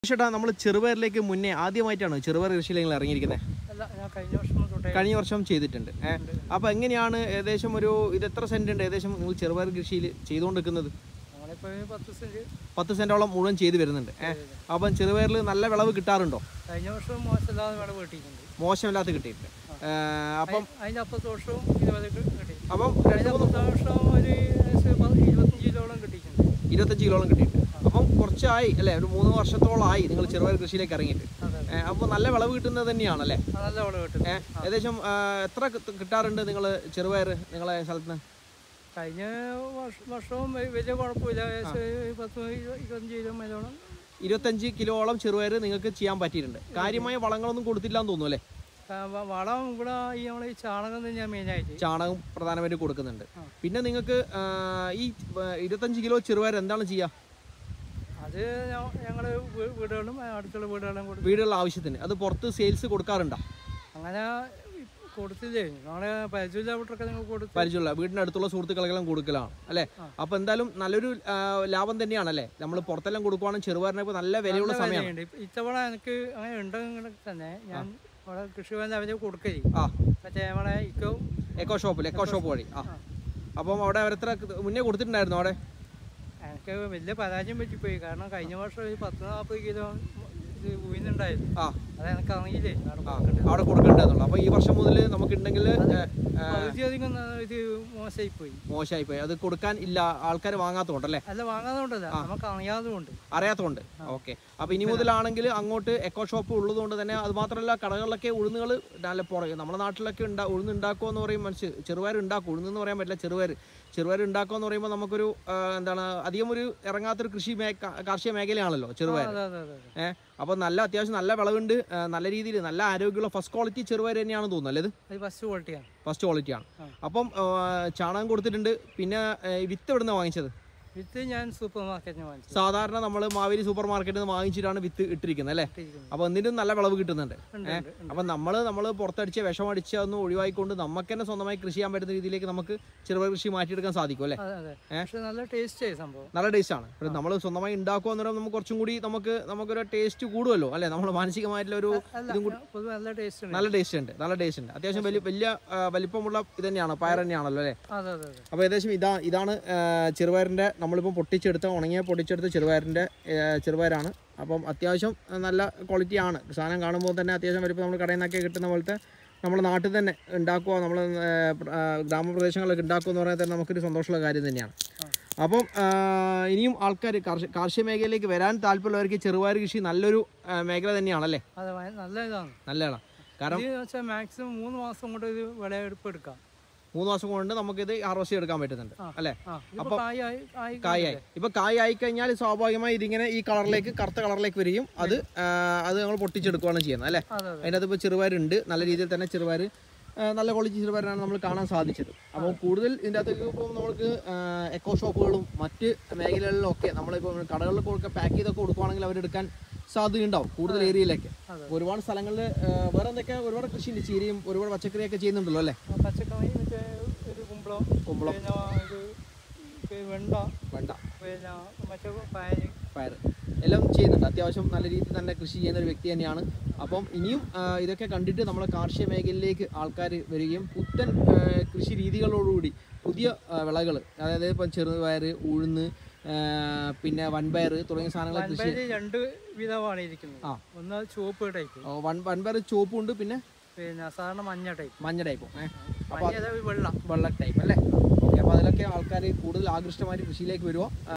ചേട്ടാ നമ്മൾ ചെറുപയറിലേക്ക് മുന്നേ ആദ്യമായിട്ടാണ് ചെറുപയർ കൃഷിയിൽ ഇറങ്ങിയിരിക്കുന്നത്? കഴിഞ്ഞ വർഷം ചെയ്തിട്ടുണ്ട്. അപ്പോൾ എങ്ങനെയാണ് ഏകദേശം ഇത് എത്ര സെന്റ് ഉണ്ട് ഏകദേശം നിങ്ങൾ ചെറുപയർ കൃഷിയിൽ ചെയ്തുകൊണ്ടിരിക്കുന്നത്? 10 സെന്റോളം മുഴുവൻ ചെയ്തു വരുന്നുണ്ട്. അപ്പം ചെറുപയറിൽ നല്ല വിളവ് കിട്ടാറുണ്ടോ? കഴിഞ്ഞ വർഷം മോശമില്ലാതെ വിളവ് കിട്ടിയിട്ടുണ്ട്. മോശമില്ലാത്ത കിട്ടിയിട്ടുണ്ട്. അപ്പം അതിൻ്റെ അപ്പത്തെ വർഷവും 20 കിട്ടി. അപ്പം വർഷം ഒരു 25 കിലോളം കിട്ടിയിട്ടുണ്ട്. 25 കിലോളം കിട്ടിയിട്ടുണ്ട്. അപ്പം കുറച്ചായി അല്ലേ, ഒരു 3 വർഷത്തോളമായി നിങ്ങൾ ചെറുപയർ കൃഷിയിലേക്ക് ഇറങ്ങിയിട്ട്. അപ്പോൾ നല്ല വിളവ് കിട്ടുന്നത് തന്നെയാണല്ലേ? നല്ല വിളവ് കിട്ടും. ഏകദേശം എത്ര കിട്ടാറുണ്ട് നിങ്ങൾ ചെറുപയർ നിങ്ങളെ സ്ഥലത്ത്? കഴിഞ്ഞ വർഷവും വലിയ കുഴപ്പമില്ല. 10-25 കിലോ മേലോളം 25 കിലോളം ചെറുപയർ നിങ്ങൾക്ക് ചെയ്യാൻ പറ്റിയിട്ടുണ്ട്. കാര്യമായ വളങ്ങളൊന്നും കൊടുത്തില്ല എന്ന് തോന്നുന്നു അല്ലേ? വളം ഇവിടെ നമ്മൾ ഈ ചാണകം തന്നെയാണ് മെയിനായിട്ട്. ചാണകം പ്രധാനമായിട്ട് കൊടുക്കുന്നുണ്ട്. പിന്നെ നിങ്ങൾക്ക് ഈ 25 കിലോ ചെറുപയർ എന്താണ് ചെയ്യുക? അത് ഞങ്ങൾ വീടുകളും അടുത്തുള്ള വീടുകളും കൊടുക്കും. വീടുകളുടെ ആവശ്യത്തിന്. അത് പുറത്ത് സെയിൽസ് കൊടുക്കാറുണ്ടോ? അങ്ങനെ കൊടുത്തില്ലേ, നമ്മളെ പരിചയപ്പെട്ടൊക്കെ നിങ്ങൾ കൊടുത്തു. പരിചയമുള്ള വീടിൻ്റെ അടുത്തുള്ള സുഹൃത്തുക്കളെല്ലാം കൊടുക്കലാണ് അല്ലേ? അപ്പോൾ എന്തായാലും നല്ലൊരു ലാഭം തന്നെയാണല്ലേ? നമ്മൾ പുറത്തെല്ലാം കൊടുക്കുവാണെങ്കിൽ ചെറുപയറിനൊക്കെ നല്ല വിലയുള്ള സമയമാണ്. ഇത്തവണ എനിക്ക് അങ്ങനെ ഉണ്ടെങ്കിൽ തന്നെ ഞാൻ അവിടെ കൃഷിഭവനിൽ അവരെ കൊടുക്കേ. മറ്റേ നമ്മളെ എക്കോ ഷോപ്പ് വഴി. അപ്പം അവിടെ അവരെത്ര മുന്നേ കൊടുത്തിട്ടുണ്ടായിരുന്നു? അവിടെ എനിക്ക് വലിയ പരാജയം പറ്റിപ്പോയി. കാരണം കഴിഞ്ഞ വർഷം ഒരു 10-40 കിലോ ഉയർന്നുണ്ടായിരുന്നു. അത് എനിക്ക് അറിയില്ലേ അവിടെ കൊടുക്കണ്ടായിരുന്നുള്ളൂ. അപ്പോൾ ഈ വർഷം മുതൽ നമുക്കുണ്ടെങ്കിൽ വളരെയധികം ഇത് മോശമായിപ്പോയി. അത് കൊടുക്കാൻ ഇല്ല, ആൾക്കാർ വാങ്ങാത്തതുകൊണ്ടല്ലേ? അല്ല, വാങ്ങാത്തതുകൊണ്ടല്ല, നമുക്ക് അറിയാത്തതുകൊണ്ട്. ഓക്കെ. അപ്പോൾ ഇനി മുതലാണെങ്കിൽ അങ്ങോട്ട് എക്കോ ഷോപ്പ് ഉള്ളതുകൊണ്ട് തന്നെ അത് മാത്രമല്ല, കടകളിലൊക്കെ ഉഴുന്നുകൾ നല്ല പുറകെ നമ്മുടെ നാട്ടിലൊക്കെ ഉഴുന്ന് ഉണ്ടാക്കുക എന്ന് പറയും മനുഷ്യർ. ചെറുപയർ ഉണ്ടാക്കും, ഉഴുന്നെന്ന് പറയാൻ പറ്റില്ല. ചെറുപയർ ഉണ്ടാക്കുക എന്ന് പറയുമ്പോൾ നമുക്കൊരു എന്താണ് അധികം ഒരു ഇറങ്ങാത്തൊരു കാർഷിക മേഖലയാണല്ലോ ചെറുപയർ. അപ്പോൾ അത്യാവശ്യം നല്ല വിളവുണ്ട്, നല്ല രീതിയിൽ നല്ല ആരോഗ്യമുള്ള ഫസ്റ്റ് ക്വാളിറ്റി ചെറുപയർ തന്നെയാണെന്ന് തോന്നുന്നു അല്ലേ? ഇത് ഫസ്റ്റ് ക്വാളിറ്റിയാണ്. അപ്പം ചാണകം കൊടുത്തിട്ടുണ്ട്. പിന്നെ വിത്ത് എവിടെ നിന്നാണ് വാങ്ങിച്ചത്? വിത്ത് ഞാൻ സൂപ്പർ മാർക്കറ്റിൽ വാങ്ങിച്ചു. സാധാരണ നമ്മൾ മാവേലി സൂപ്പർ മാർക്കറ്റിൽ നിന്ന് വാങ്ങിച്ചിട്ടാണ് വിത്ത് ഇട്ടിരിക്കുന്നത് അല്ലേ? അപ്പോൾ എന്തിനും നല്ല വിളവ് കിട്ടുന്നുണ്ട്. അപ്പം നമ്മൾ പുറത്തടിച്ച വിഷമടിച്ച ഒന്നും ഒഴിവായിക്കൊണ്ട് നമുക്ക് തന്നെ സ്വന്തമായി കൃഷി ചെയ്യാൻ പറ്റുന്ന രീതിയിലേക്ക് നമുക്ക് ചെറുപയർ കൃഷി മാറ്റിയെടുക്കാൻ സാധിക്കും അല്ലേ? നല്ല ടേസ്റ്റ് സംഭവം. നല്ല ടേസ്റ്റാണ്. നമ്മൾ സ്വന്തമായി ഉണ്ടാക്കുക എന്ന് പറയുമ്പോൾ നമുക്ക് കുറച്ചും കൂടി നമുക്കൊരു ടേസ്റ്റ് കൂടുമല്ലോ അല്ലേ? നമ്മൾ മാനസികമായിട്ടുള്ള ഒരു ഇതും കൂടി നല്ല ടേസ്റ്റ് ഉണ്ട്. അത്യാവശ്യം വലിയ വലിപ്പമുള്ള ഇത് തന്നെയാണ്, പയർ തന്നെയാണല്ലോ അല്ലേ? അപ്പോൾ ഏകദേശം ഇതാണ് ചെറുപയറിൻ്റെ നമ്മളിപ്പോൾ പൊട്ടിച്ചെടുത്ത ചെറുപയറാണ്. അപ്പം അത്യാവശ്യം നല്ല ക്വാളിറ്റിയാണ്. സാധനം കാണുമ്പോൾ തന്നെ അത്യാവശ്യം വലിപ്പം നമ്മൾ കടയിൽ നിന്നൊക്കെ കിട്ടുന്ന പോലത്തെ നമ്മുടെ നാട്ടിൽ തന്നെ ഉണ്ടാക്കുക, നമ്മൾ ഗ്രാമപ്രദേശങ്ങളിലൊക്കെ ഉണ്ടാക്കുക എന്ന് പറയുന്നത് തന്നെ നമുക്കൊരു സന്തോഷമുള്ള കാര്യം തന്നെയാണ്. അപ്പം ഇനിയും ആൾക്കാർ കാർഷിക മേഖലയിലേക്ക് വരാൻ താല്പര്യമുള്ളവർക്ക് ചെറുപയർ കൃഷി നല്ലൊരു മേഖല തന്നെയാണല്ലേ? നല്ലതാണ്. കാരണം മാക്സിമം 3 മാസം കൊണ്ട് ഇത് വിളവെടുപ്പ് എടുക്കാം. 3 മാസം കൊണ്ട് നമുക്കിത് ഹാർവസ്റ്റ് എടുക്കാൻ പറ്റുന്നുണ്ട് അല്ലേ? അപ്പോൾ കായായി ഇപ്പൊ കായായി കഴിഞ്ഞാൽ സ്വാഭാവികമായി ഇതിങ്ങനെ ഈ കറുത്ത കളറിലേക്ക് വരികയും അത് നമ്മൾ പൊട്ടിച്ചെടുക്കുകയാണ് ചെയ്യുന്നത് അല്ലേ? അതിനകത്ത് ഇപ്പോൾ ചെറുപയറുണ്ട്. നല്ല രീതിയിൽ തന്നെ ചെറുപയർ, നല്ല ക്വാളിറ്റി ചെറുപയറാണ് നമ്മൾ കാണാൻ സാധിച്ചത്. അപ്പോൾ കൂടുതൽ ഇതിൻ്റെ അകത്തേക്ക് ഇപ്പോൾ നമുക്ക് എക്കോ ഷോപ്പുകളും മറ്റ് മേഖലകളിലൊക്കെ നമ്മളിപ്പോൾ കടകളിലൊക്കെ പാക്ക് ചെയ്തൊക്കെ കൊടുക്കുകയാണെങ്കിൽ അവരെടുക്കാൻ സാധ്യതയുണ്ടാവും കൂടുതൽ ഏരിയയിലേക്ക്. ഒരുപാട് സ്ഥലങ്ങളിൽ വേറെ എന്തൊക്കെ ഒരുപാട് കൃഷിയുണ്ട്, ചീരയും ഒരുപാട് പച്ചക്കറിയൊക്കെ ചെയ്യുന്നുണ്ടല്ലോ അല്ലേ? കുമ്പളം, വെണ്ട, പയർ എല്ലാം ചെയ്യുന്നുണ്ട്. അത്യാവശ്യം നല്ല രീതിയിൽ തന്നെ കൃഷി ചെയ്യുന്ന ഒരു വ്യക്തി തന്നെയാണ്. അപ്പം ഇനിയും ഇതൊക്കെ കണ്ടിട്ട് നമ്മുടെ കാർഷിക മേഖലയിലേക്ക് ആൾക്കാർ വരികയും പുത്തൻ കൃഷി രീതികളോടുകൂടി പുതിയ വിളകൾ, അതായത് ഇപ്പം ചെറുപയർ, ഉഴുന്ന്, പിന്നെ വൻപയർ തുടങ്ങിയ സാധനങ്ങൾ കൃഷി 2 വിധമാണ് ഇരിക്കുന്നത്. ഒന്ന് ചുവപ്പ് ടൈപ്പ്, വൻപയർ ചുവപ്പുണ്ട്, പിന്നെ സാധാരണ മഞ്ഞ ടൈപ്പ്. അപ്പോൾ വെള്ള ടൈപ്പ് അല്ലേ? ഓക്കെ. അപ്പോൾ അതിലൊക്കെ ആൾക്കാർ കൂടുതൽ ആകൃഷ്ടമായിട്ട് കൃഷിയിലേക്ക് വരുമോ?